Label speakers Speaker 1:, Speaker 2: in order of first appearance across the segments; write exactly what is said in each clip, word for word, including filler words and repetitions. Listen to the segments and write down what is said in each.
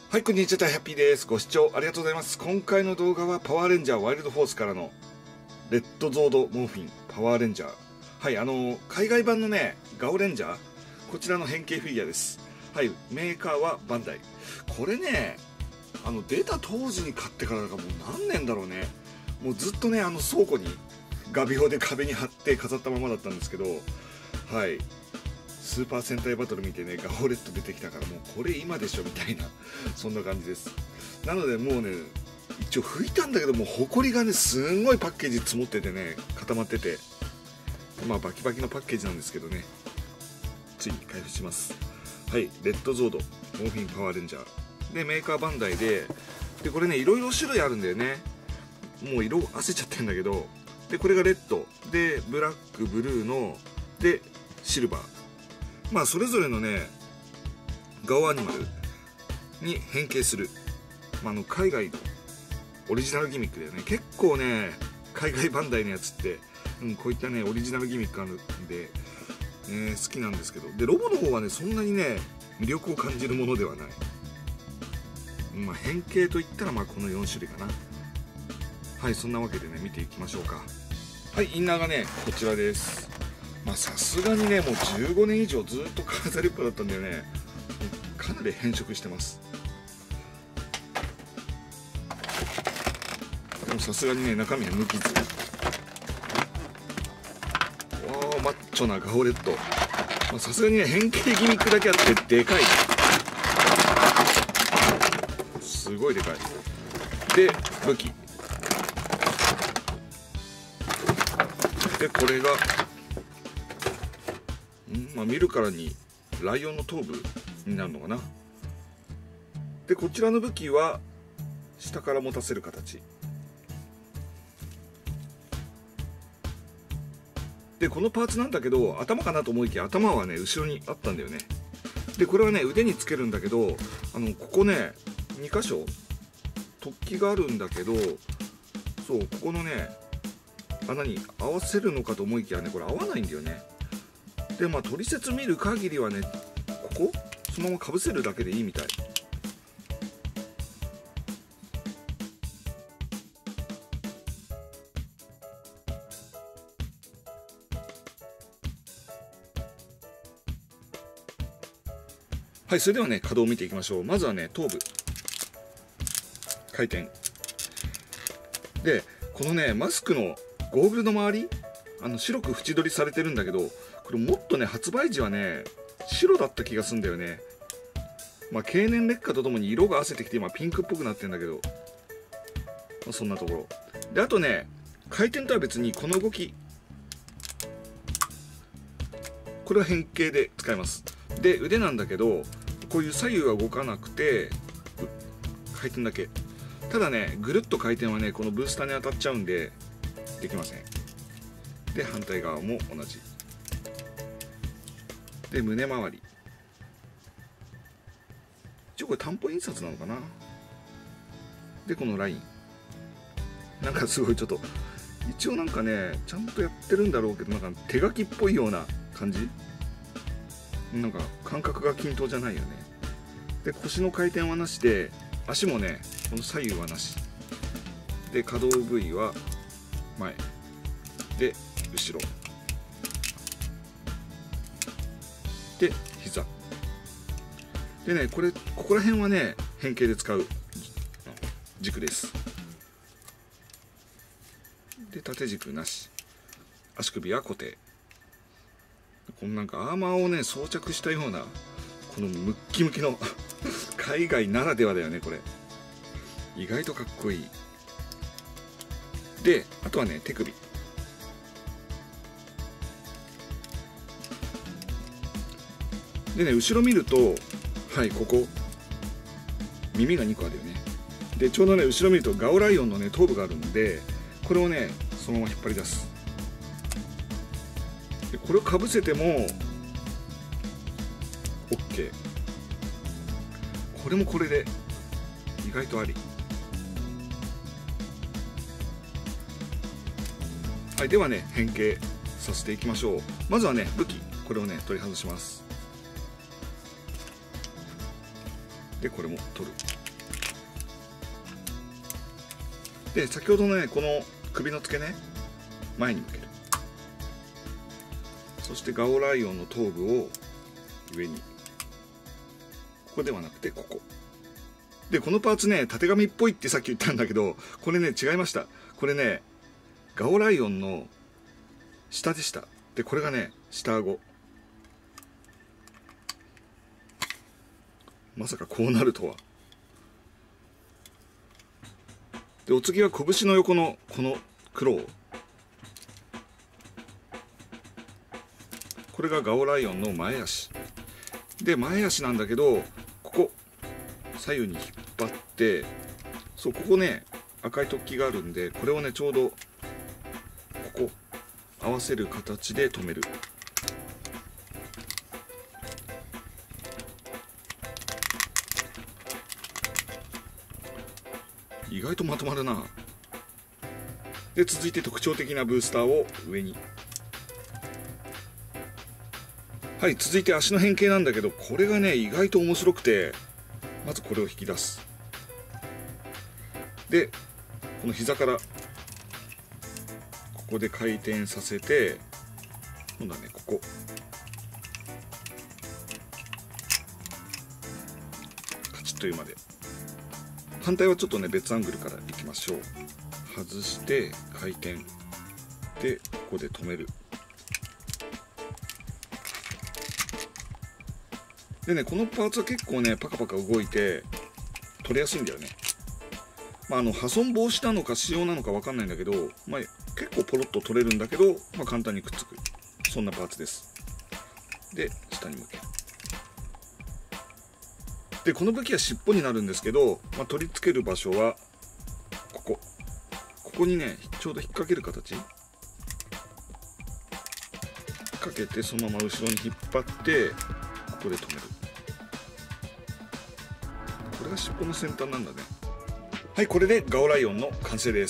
Speaker 1: はい、こんにちは、ハッピーです。ご視聴ありがとうございます。今回の動画はパワーレンジャーワイルドフォースからのレッドゾードモーフィンパワーレンジャー。はい、あの、海外版のね、ガオレンジャー、こちらの変形フィギュアです。はい、メーカーはバンダイ。これね、あの、出た当時に買ってからだからもう何年だろうね。もうずっとね、あの倉庫に画鋲で壁に貼って飾ったままだったんですけど、はい。スーパー戦隊バトル見てね、ガオレット出てきたからもうこれ今でしょみたいなそんな感じです。なのでもうね、一応拭いたんだけどもホコリがねすんごいパッケージ積もっててね、固まってて、まあバキバキのパッケージなんですけどね、ついに開封します。はい、レッドゾードモーフィンパワーレンジャーで、メーカーバンダイで、でこれねいろいろ種類あるんだよね。もう色あせちゃってんだけど、でこれがレッドで、ブラック、ブルーのでシルバー、まあそれぞれのねガオアニマルに変形する、まあ、あの海外のオリジナルギミックだよね。結構ね海外バンダイのやつって、うん、こういったねオリジナルギミックあるんで、えー、好きなんですけど、でロボの方はねそんなにね魅力を感じるものではない。まあ、変形といったらまあこのよん種類かな。はい、そんなわけでね見ていきましょうか。はい、インナーがねこちらです。まあさすがにねもうじゅうごねん以上ずっと飾りっぱだったんだよね。かなり変色してます。でもさすがにね中身は無傷。わあマッチョなガオレット。さすがにね変形ギミックだけあってでかい、すごいでかい。で武器で、これがん、まあ、見るからにライオンの頭部になるのかな。でこちらの武器は下から持たせる形で、このパーツなんだけど頭かなと思いきや頭はね後ろにあったんだよね。でこれはね腕につけるんだけど、あのここねに箇所突起があるんだけど、そうここのね穴に合わせるのかと思いきやねこれ合わないんだよね。でまあ取説見る限りはねここそのままかぶせるだけでいいみたい。はい、それではね稼働を見ていきましょう。まずはね頭部回転で、このねマスクのゴーグルの周り、あの白く縁取りされてるんだけど、これもっとね発売時はね白だった気がするんだよね。まあ経年劣化とともに色が褪せてきて今ピンクっぽくなってるんだけど、まあ、そんなところで、あとね回転とは別にこの動き、これは変形で使えます。で腕なんだけど、こういう左右は動かなくて回転だけ。ただねぐるっと回転はねこのブースターに当たっちゃうんでできません。で反対側も同じで、胸周り一応これ担保印刷なのかな。でこのラインなんかすごいちょっと一応なんかねちゃんとやってるんだろうけど、なんか手書きっぽいような感じ、なんか感覚が均等じゃないよね。で腰の回転はなしで、足もねこの左右はなしで、可動部位は前で後ろで膝でね、これここら辺はね変形で使う軸です。で縦軸なし、足首は固定。このなんかアーマーをね装着したようなこのムッキムキの海外ならではだよねこれ。意外とかっこいい。であとはね手首でね、後ろ見るとはいここ耳がにこあるよね。でちょうどね後ろ見るとガオライオンのね頭部があるんで、これをねそのまま引っ張り出す。でこれをかぶせても OK。 これもこれで意外とあり。はい、ではね変形させていきましょう。まずはね武器、これをね取り外します。でこれも取る。 で先ほどのねこの首の付けね前に向ける。そしてガオライオンの頭部を上に、ここではなくてここで、このパーツねたてがみっぽいってさっき言ったんだけど、これね違いました。これねガオライオンの下でした。でこれがね下顎。まさかこうなるとは。でお次は拳の横のこのクロウ、これがガオライオンの前足で、前足なんだけどここ左右に引っ張って、そうここね赤い突起があるんで、これをねちょうどここ合わせる形で留める。意外とまとまるな。で続いて特徴的なブースターを上に。はい、続いて足の変形なんだけど、これがね意外と面白くて、まずこれを引き出す。でこの膝からここで回転させて、今度はねここカチッというまで。反対はちょっとね別アングルからいきましょう。外して回転でここで止める。でねこのパーツは結構ねパカパカ動いて取れやすいんだよね。まああの破損防止なのか仕様なのか分かんないんだけど、まあ、結構ポロッと取れるんだけど、まあ、簡単にくっつく、そんなパーツです。で下に向ける。でこの武器は尻尾になるんですけど、まあ、取り付ける場所はここここにねちょうど引っ掛ける形、引っ掛けてそのまま後ろに引っ張ってここで止める。これが尻尾の先端なんだね。はい、これでガオライオンの完成です。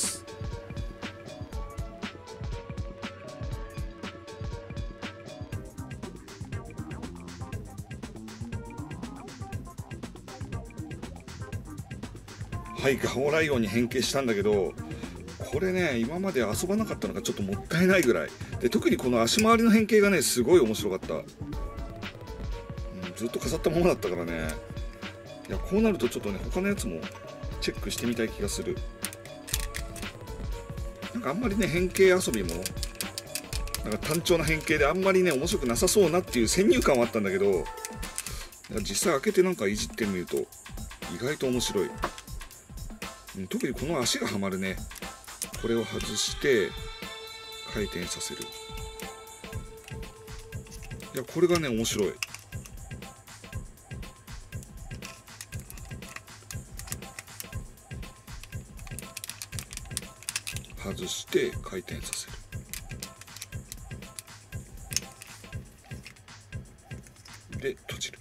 Speaker 1: はい、ガオライオンに変形したんだけど、これね今まで遊ばなかったのがちょっともったいないぐらいで、特にこの足回りの変形がねすごい面白かった、うん、ずっと飾ったままだったからね。いやこうなるとちょっとね他のやつもチェックしてみたい気がする。なんかあんまりね変形遊びもなんか単調な変形であんまりね面白くなさそうなっていう先入観はあったんだけど、実際開けてなんかいじってみると意外と面白い。特にこの足がはまるね。これを外して回転させる。いやこれがね面白い。外して回転させる。で閉じる。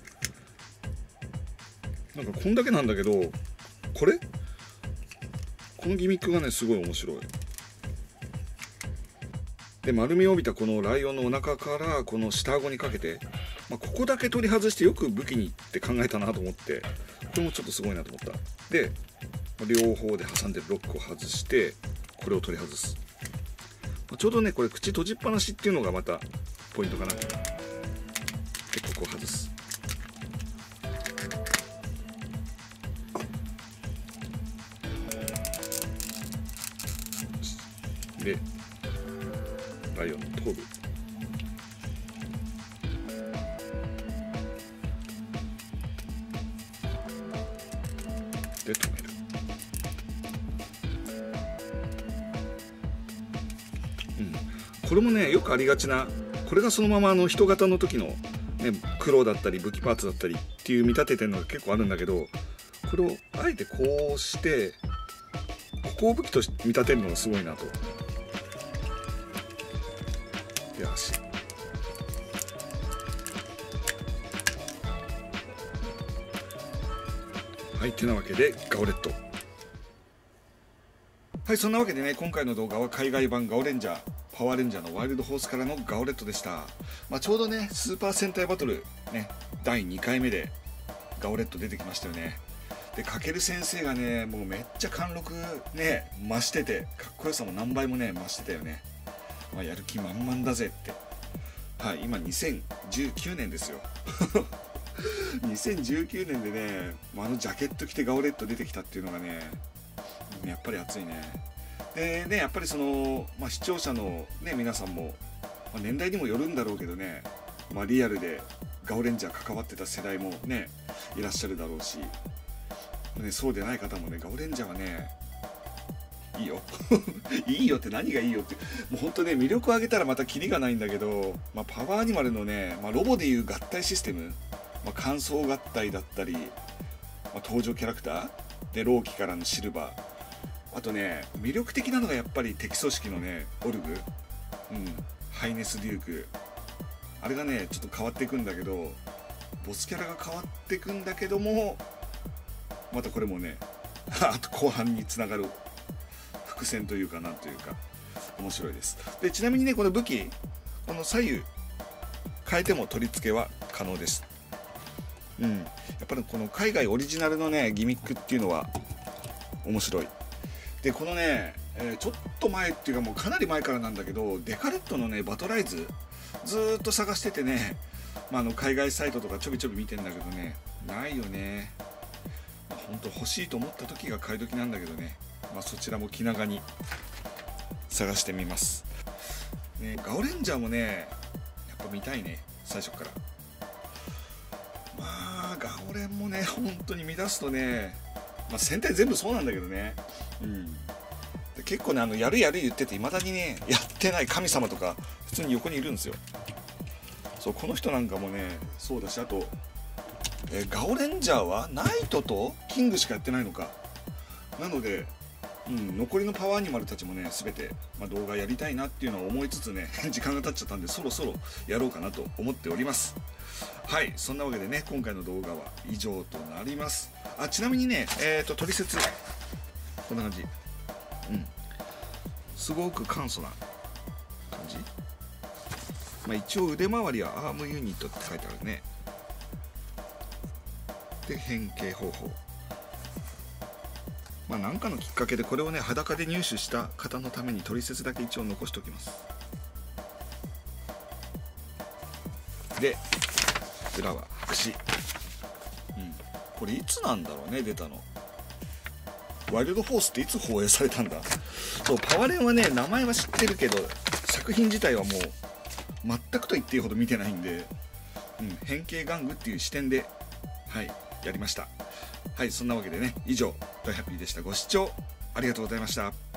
Speaker 1: なんかこんだけなんだけど、これこのギミックがねすごい面白い。で丸みを帯びたこのライオンのお腹からこの下顎にかけて、まあ、ここだけ取り外してよく武器にって考えたなと思って、これもちょっとすごいなと思った。で両方で挟んでるロックを外してこれを取り外す。ちょうどねこれ口閉じっぱなしっていうのがまたポイントかな。でここを外す。でライオンの頭部で止める。うん、これもねよくありがちな、これがそのままあの人型の時の、ね、クロウだったり武器パーツだったりっていう見立ててるのが結構あるんだけど、これをあえてこうしてここを武器として見立てるのがすごいなと。で足はい、てなわけでガオレット。はい、そんなわけでね今回の動画は海外版ガオレンジャーパワーレンジャーのワイルドホースからのガオレットでした。まあ、ちょうどねスーパー戦隊バトルねだいにかいめでガオレット出てきましたよね。 でかける先生がねもうめっちゃ貫禄ね増してて、かっこよさも何倍もね増してたよね。まあ、やる気満々だぜって。はい、今にせんじゅうきゅうねんですよにせんじゅうきゅうねんでねあのジャケット着てガオレット出てきたっていうのがねやっぱり熱いね。でねやっぱりその、まあ、視聴者の、ね、皆さんも、まあ、年代にもよるんだろうけどね、まあ、リアルでガオレンジャー関わってた世代もねいらっしゃるだろうし、ね、そうでない方もねガオレンジャーはねいいよいいよって何がいいよって、もうほんとね魅力を上げたらまたキリがないんだけど、まあ、パワーアニマルのね、まあ、ロボでいう合体システム、まあ、乾燥合体だったり、まあ、登場キャラクターでローキからのシルバー、あとね魅力的なのがやっぱり敵組織のねオルグ、うん、ハイネス・デューク、あれがねちょっと変わっていくんだけど、ボスキャラが変わっていくんだけどもまたこれもねあと後半につながる伏線というかなんというか面白いです。でちなみにねこの武器この左右変えても取り付けは可能です。うん、やっぱりこの海外オリジナルのねギミックっていうのは面白い。でこのね、えー、ちょっと前っていうかもうかなり前からなんだけど、デカレットのねバトライズずーっと探しててね、まあ、あの海外サイトとかちょびちょび見てんだけどねないよね。まあ、ほんと欲しいと思った時が買い時なんだけどね、まあ、そちらも気長に探してみます、ね、ガオレンジャーもねやっぱ見たいね最初から。まあガオレンもね本当に見出すとね、まあ、戦隊全部そうなんだけどね、うん、で結構ねあのやるやる言ってていまだにねやってない神様とか普通に横にいるんですよ。そうこの人なんかもねそうだし、あと、えー、ガオレンジャーはナイトとキングしかやってないのかなので、うん、残りのパワーアニマルたちもね全て、まあ、動画やりたいなっていうのを思いつつね時間が経っちゃったんでそろそろやろうかなと思っております。はい、そんなわけでね今回の動画は以上となります。あちなみにねえっ、ー、と取説こんな感じ、うんすごく簡素な感じ、まあ、一応腕周りはアームユニットって書いてあるね。で変形方法、まあ何かのきっかけでこれをね裸で入手した方のために取説だけ一応残しておきます。で裏は白紙、うん、これいつなんだろうね出たの。ワイルドフォースっていつ放映されたんだ。そうパワレンはね名前は知ってるけど作品自体はもう全くと言っていいほど見てないんで、うん、変形玩具っていう視点ではいやりました。はい、そんなわけでね以上ダイハッピーでした。ご視聴ありがとうございました。